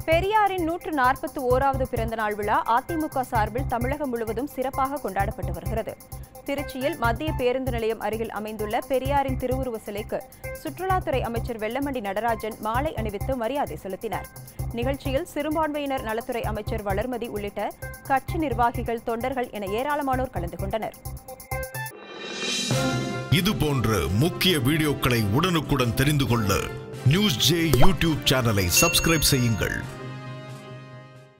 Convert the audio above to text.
பெரியாரின் 141வது பிறந்த நாள் விழா அதிமுக சார்பில் தமிழகம் முழுவதும் சிறப்பாக கொண்டாடப்பட்டு வருகிறது. திருச்சியில் மத்திய பேருந்து நிலையம் அருகில் அமைந்துள்ள பெரியாரின் திருவுருவ சிலைக்கு சுற்றுலாத்துறை அமைச்சர் வெல்லமண்டி நடராஜன் மாலை அணிவித்து மரியாதை செலுத்தினார். நிகழ்ச்சியில் சிறுபான்மையினர் நலத்துறை அமைச்சர் வளர்மதி உள்ளிட்ட கட்சி நிர்வாகிகள், தொண்டர்கள் என ஏராளமானோர் கலந்து கொண்டனர். இதுபோன்ற முக்கிய வீடியோக்களை உடனுக்குடன் தெரிந்து கொள்ள நியூஸ் ஜே யூடியூப் சேனலை சப்ஸ்கிரைப் செய்யுங்கள்.